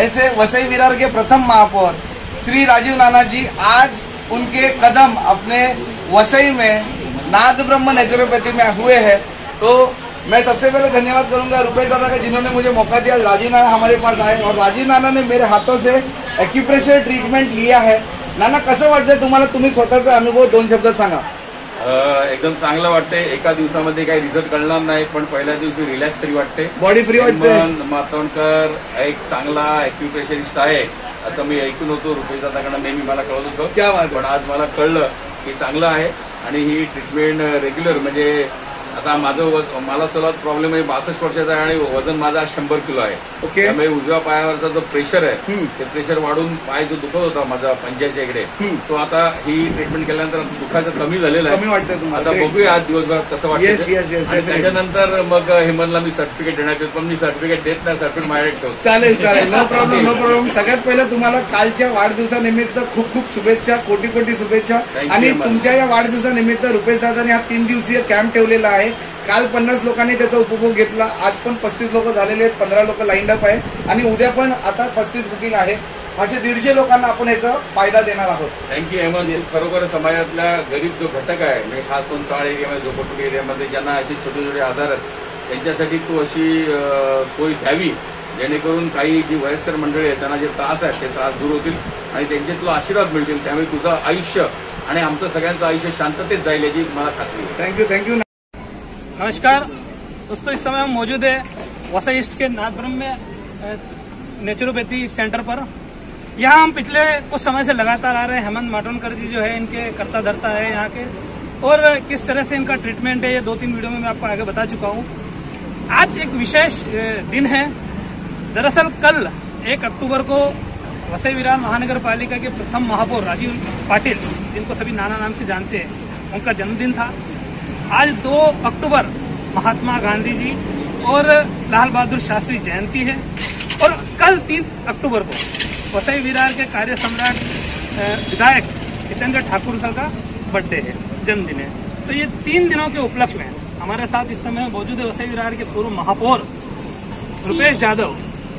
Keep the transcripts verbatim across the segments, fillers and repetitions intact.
ऐसे वसई विरार के प्रथम महापौर श्री राजीव नाना जी आज उनके कदम अपने वसई में नाद ब्रह्म नेचुरोपैथी में हुए हैं। तो मैं सबसे पहले धन्यवाद करूंगा रुपेश दादा का, जिन्होंने मुझे मौका दिया। राजीव नाना हमारे पास आए और राजीव नाना ने मेरे हाथों से एक्यूप्रेशर ट्रीटमेंट लिया है। नाना कसं वाटतंय तुम्हाला, तुम्ही स्वतःचा अनुभव दोन शब्दात सांगा। एकदम चांगलं वाटते। एका दिवसामध्ये काही रिझल्ट कळणार नाही, पण पहिल्या दिवशी रिलॅक्स तरी वाटते, बॉडी फ्री वाटते। मातोंडकर एक चांगला एक्यूप्रेशरिस्ट आहे असं मी ऐकून होतो, रुपेश दादाकडे नेहमी मला कळत होतं। क्या बात, पण आज मला कळलं की चांगलं आहे आणि ही ट्रीटमेंट रेग्युलर म्हणजे आता माझं मला सर्वात प्रॉब्लेम आहे, बासष्ट वर्षाचा आहे आणि वजन माझा शंभर किलो आहे। ओके। त्यामुळे उजव्या पायावरचा जो प्रेशर आहे ते प्रेशर वाढून पाय जो दुखत होता माझा पंजाच्या इकडे, तो आता ही ट्रीटमेंट केल्यानंतर दुखाचं कमी झालेलं आहे। कमी वाटतं तुम्हाला? आता बघूया आज दिवसभरात कसं वाटतं। Yes yes yes. आणि त्याच्यानंतर मग हेमंतला मी सर्टिफिकेट देण्यात येत, पण मी सर्टिफिकेट देत नाही, सर्टिफिकेट माझ्याकडे ठेवतो। चालेल चालेल, नो प्रॉब्लेम नो प्रॉब्लेम। सगळ्यात पहिलं तुम्हाला कालच्या वाढदिवसानिमित्त खूप खूप शुभेच्छा, कोटी कोटी शुभेच्छा। आणि तुमच्या या वाढदिवसानिमित्त रुपेश दादाने हा तीन दिवसीय कॅम्प ठेवलेला आहे। काल पन्नास लोकांनी त्याचा उपभोग घेतला, आज पण पस्तीस लोक झालेले आहेत, पंधरा लोक लाईन अप आहे आणि उद्या पण आता पस्तीस बुकिंग आहे। असे दीडशे लोकांना आपण याचा फायदा देणार आहोत। थँक्यू हेमंत। खरोखर समाजातल्या गरीब जो घटक आहे, म्हणजे खास करून चाळ एरियामध्ये, झोपडपट्टी एरियामध्ये ज्यांना असे छोटे छोटे आजार आहेत त्यांच्यासाठी तू अशी सोय द्यावी, जेणेकरून काही जी वयस्कर मंडळी आहेत त्यांना जे त्रास आहेत ते त्रास दूर होतील आणि त्यांचे तुला आशीर्वाद मिळतील। त्यामुळे तुझं आयुष्य आणि आमचं सगळ्यांचं आयुष्य शांततेत जाईल याची मला खात्री आहे। Thank you thank you. नमस्कार दोस्तों, इस समय हम मौजूद है वसई ईस्ट के नाद ब्रह्म नेचुरोपैथी सेंटर पर। यहाँ हम पिछले कुछ समय से लगातार आ रहे हैं। हेमंत माटोंडकर जी जो है इनके कर्ता धर्ता है यहाँ के, और किस तरह से इनका ट्रीटमेंट है ये दो तीन वीडियो में मैं आपको आगे बता चुका हूँ। आज एक विशेष दिन है। दरअसल कल एक अक्टूबर को वसई विरार महानगर पालिका के प्रथम महापौर राजीव पाटिल, जिनको सभी नाना नाम से जानते हैं, उनका जन्मदिन था। आज दो अक्टूबर महात्मा गांधी जी और लाल बहादुर शास्त्री जयंती है, और कल तीन अक्टूबर को वसई विरार के कार्य सम्राट विधायक हितेंद्र ठाकुर सर का बर्थडे है, जन्मदिन है। तो ये तीन दिनों के उपलक्ष्य में हमारे साथ इस समय मौजूद है वसई विरार के पूर्व महापौर रुपेश यादव।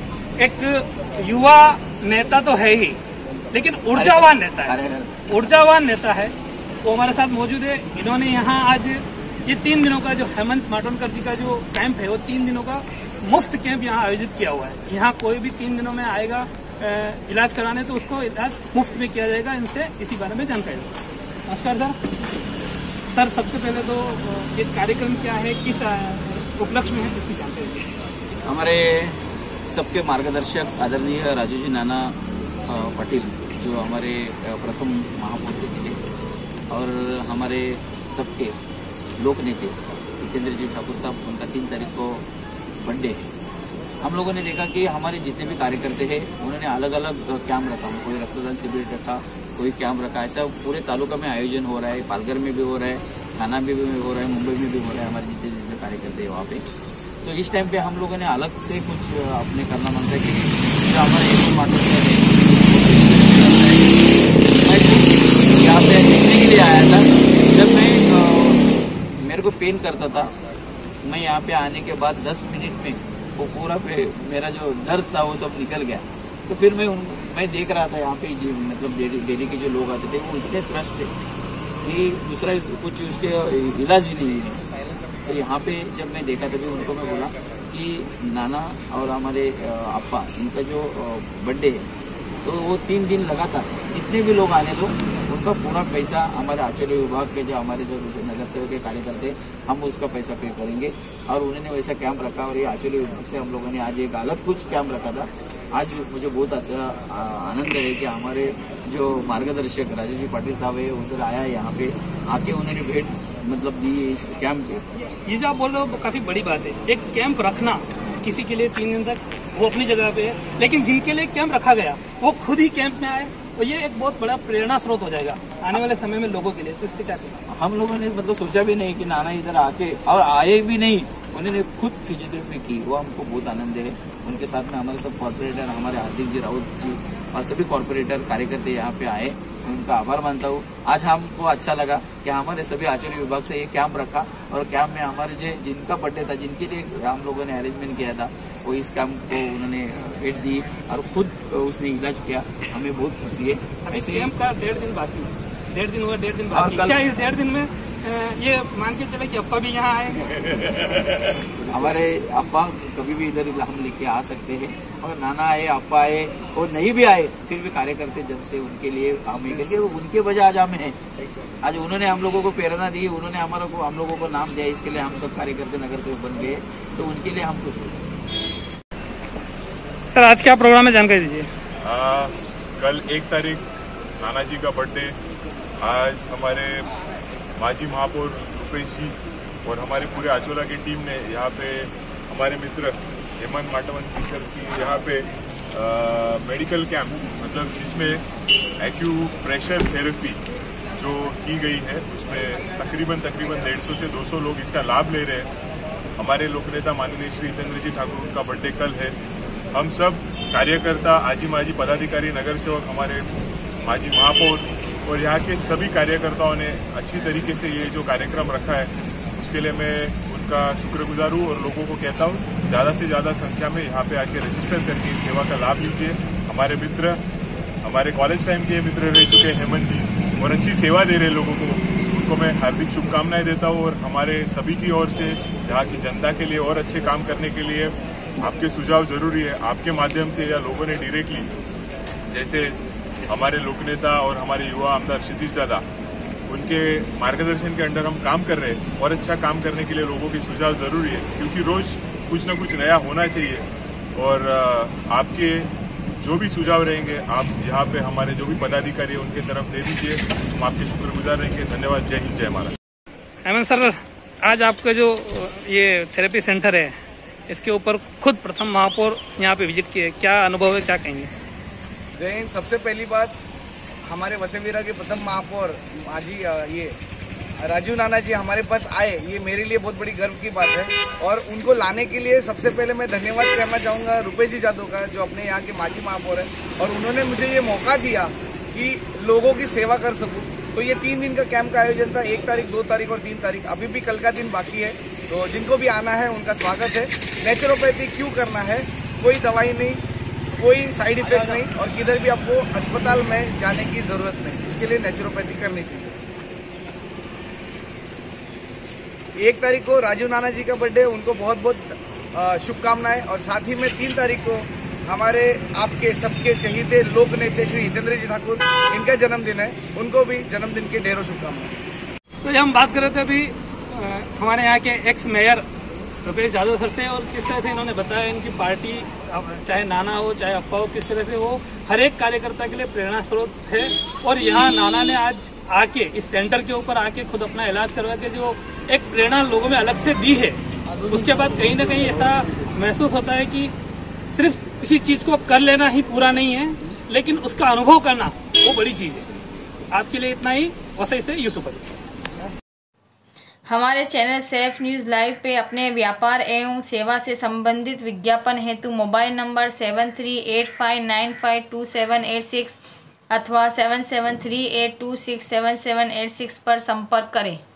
एक युवा नेता तो है ही, लेकिन ऊर्जावान नेता है, ऊर्जावान नेता है, वो हमारे साथ मौजूद है। इन्होंने यहाँ आज ये तीन दिनों का जो हेमंत माटोंडकर जी का जो कैंप है, वो तीन दिनों का मुफ्त कैंप यहाँ आयोजित किया हुआ है। यहाँ कोई भी तीन दिनों में आएगा इलाज कराने तो उसको इलाज मुफ्त में किया जाएगा। इनसे इसी बारे में जानकारी दो। नमस्कार सर। सर सबसे पहले तो ये कार्यक्रम क्या है, किस उपलक्ष्य में है, किसकी जानकारी? हमारे सबके मार्गदर्शक आदरणीय राजू जी नाना पाटिल, जो हमारे प्रथम महापौर थे, और हमारे सबके लोक नेता हितेंद्र जी ठाकुर साहब, उनका तीन तारीख को बर्थडे है। हम लोगों ने देखा कि हमारे जितने भी कार्यकर्ता हैं उन्होंने अलग अलग कैंप रखा, कोई रक्तदान शिविर रखा, कोई कैंप रखा। ऐसा पूरे तालुका में आयोजन हो रहा है, पालघर में भी हो रहा है, थाना में भी हो रहा है, मुंबई में भी हो रहा है। हमारे जितने जितने कार्यकर्ता है वहाँ पे, तो इस टाइम पे हम लोगों ने अलग से कुछ अपने करना मानता है कि जो हमारे एक माटो है, मैं यहाँ पे देखने के लिए आया था। जब मैं मेरे को पेन करता था, मैं यहाँ पे आने के बाद दस मिनट में वो पूरा पे मेरा जो दर्द था वो सब निकल गया। तो फिर मैं उन मैं देख रहा था यहाँ पे जी, मतलब डेली के जो लोग आते थे वो इतने त्रस्त थे कि दूसरा कुछ उसके इलाज भी नहीं है। तो यहाँ पे जब मैं देखा तभी उनको मैं बोला कि नाना और हमारे अप्पा, इनका जो बर्थडे है तो वो तीन दिन लगातार जितने भी लोग आने दो, उनका पूरा पैसा हमारे आचार्य विभाग के जो हमारे जो नगर सेवक के कार्यकर्ते, हम उसका पैसा पे करेंगे। और उन्होंने वैसा कैंप रखा, और ये आचार्य विभाग से हम लोगों ने आज एक अलग कुछ कैंप रखा था। आज मुझे बहुत अच्छा आनंद है कि हमारे जो मार्गदर्शक राजू जी पाटिल साहब है उधर आया है, यहाँ पे आके उन्होंने भेंट मतलब दी इस कैंप पे। ये जो आप बोल रहे हो काफी बड़ी बात है, एक कैंप रखना किसी के लिए तीन दिन तक, वो अपनी जगह पे है, लेकिन जिनके लिए कैंप रखा गया वो खुद ही कैंप में आए, और ये एक बहुत बड़ा प्रेरणा स्रोत हो जाएगा आने वाले समय में लोगों के लिए। तो इसके क्या कहना? हम लोगों ने मतलब सोचा भी नहीं कि नाना इधर आके, और आए भी नहीं, उन्होंने खुद फिजियोथेरेपी की, वो हमको बहुत आनंद है। उनके साथ में हमारे सब कॉर्पोरेटर, हमारे हार्दिक जी राउत जी और सभी कॉर्पोरेटर कार्यकर्ता यहाँ पे आए उनका आभार मानता हूँ। आज हमको अच्छा लगा कि हमारे सभी आचार्य विभाग से ये कैंप रखा और कैंप में हमारे जो जिनका बर्थडे था, जिनके लिए हम लोगों ने अरेंजमेंट किया था, वो इस कैंप को उन्होंने भेंट दी और खुद उसने इलाज किया। हमें बहुत खुशी है। ऐसे कैंप का डेढ़ दिन बाकी है, डेढ़ दिन हुआ, डेढ़ दिन बाकी। क्या इस डेढ़ दिन में ये मान के चले कि अप्पा भी यहाँ आए? हमारे अप्पा कभी भी इधर हम लेके आ सकते हैं, और नाना आए, अप्पा आए और नहीं भी आए फिर भी कार्य करते जब से उनके लिए हम कैसे उनके वजह आज हम हैं। आज उन्होंने हम लोगों को प्रेरणा दी, उन्होंने हमारे को हम लोगों को नाम दिया, इसके लिए हम सब कार्यकर्ता नगर सेवक बन गए, तो उनके लिए हम कुछ। सर आज क्या प्रोग्राम है, जानकारी दीजिए। कल एक तारीख नाना जी का बर्थडे। आज हमारे माजी महापौर रुपेश जी और हमारे पूरे आचोला की टीम ने यहाँ पे हमारे मित्र हेमंत माटवंती सर की यहाँ पे आ, मेडिकल कैंप, मतलब जिसमें एक्यू प्रेशर थेरेपी जो की गई है, उसमें तकरीबन तकरीबन डेढ़ सौ से दो सौ लोग इसका लाभ ले रहे हैं। हमारे लोकनेता माननीय श्री हितेंद्र जी ठाकुर, उनका बर्थडे कल है। हम सब कार्यकर्ता, आजी माजी पदाधिकारी, नगर सेवक, हमारे माजी महापौर और यहाँ के सभी कार्यकर्ताओं ने अच्छी तरीके से ये जो कार्यक्रम रखा है, उसके लिए मैं उनका शुक्रगुजार हूँ और लोगों को कहता हूँ ज़्यादा से ज़्यादा संख्या में यहाँ पे आके रजिस्टर करके इस सेवा का लाभ लीजिए। हमारे मित्र, हमारे कॉलेज टाइम के मित्र रह चुके हेमंत जी और अच्छी सेवा दे रहे लोगों को, उनको मैं हार्दिक शुभकामनाएं देता हूँ। और हमारे सभी की ओर से यहाँ की जनता के लिए और अच्छे काम करने के लिए आपके सुझाव जरूरी है। आपके माध्यम से या लोगों ने डायरेक्टली, जैसे हमारे लोकनेता और हमारे युवा आमदार क्षितिज दादा, उनके मार्गदर्शन के अंडर हम काम कर रहे हैं और अच्छा काम करने के लिए लोगों के सुझाव जरूरी है, क्योंकि रोज कुछ न कुछ नया होना चाहिए। और आपके जो भी सुझाव रहेंगे आप यहाँ पे हमारे जो भी पदाधिकारी है उनके तरफ दे दीजिए, हम आपके शुक्रगुजार रहेंगे। धन्यवाद। जय हिंद, जय महाराष्ट्र। हेमंत सर, आज आपका जो ये थेरेपी सेंटर है, इसके ऊपर खुद प्रथम महापौर यहाँ पे विजिट किए, क्या अनुभव है, क्या कहेंगे? जय हिंद। सबसे पहली बात, हमारे वसईविरा के प्रथम महापौर माजी ये राजीव नाना जी हमारे पास आए, ये मेरे लिए बहुत बड़ी गर्व की बात है। और उनको लाने के लिए सबसे पहले मैं धन्यवाद करना चाहूंगा रुपेश जी जादव का, जो अपने यहाँ के माजी महापौर है, और उन्होंने मुझे ये मौका दिया कि लोगों की सेवा कर सकूं। तो ये तीन दिन का कैंप का आयोजन था, एक तारीख, दो तारीख और तीन तारीख। अभी भी कल का दिन बाकी है, तो जिनको भी आना है उनका स्वागत है। नेचुरोपैथी क्यों करना है, कोई दवाई नहीं, कोई साइड इफेक्ट्स नहीं, और किधर भी आपको अस्पताल में जाने की जरूरत नहीं, इसके लिए नेचुरोपैथी करनी चाहिए। एक तारीख को राजीव नाना जी का बर्थडे, उनको बहुत बहुत शुभकामनाएं। और साथ ही में तीन तारीख को हमारे आपके सबके चहीते लोक नेता श्री हितेंद्र जी ठाकुर, इनका जन्मदिन है, उनको भी जन्मदिन की ढेरों शुभकामनाएं। तो जब हम बात कर रहे थे अभी हमारे यहाँ के ex mayor Rupesh Yadav sir से, और किस तरह से इन्होंने बताया इनकी पार्टी, चाहे नाना हो चाहे अप्पा हो, किस तरह से वो हर एक कार्यकर्ता के लिए प्रेरणा स्रोत है। और यहाँ नाना ने आज आके इस सेंटर के ऊपर आके खुद अपना इलाज करवा के जो एक प्रेरणा लोगों में अलग से दी है, उसके बाद कहीं ना कहीं ऐसा महसूस होता है कि सिर्फ किसी चीज को कर लेना ही पूरा नहीं है, लेकिन उसका अनुभव करना वो बड़ी चीज है। आपके लिए इतना ही। वसई से यूसुफ अली। हमारे चैनल सेफ न्यूज़ लाइव पे अपने व्यापार एवं सेवा से संबंधित विज्ञापन हेतु mobile number seven three eight five nine five two seven eight six अथवा seven seven three eight two six seven seven eight six पर संपर्क करें।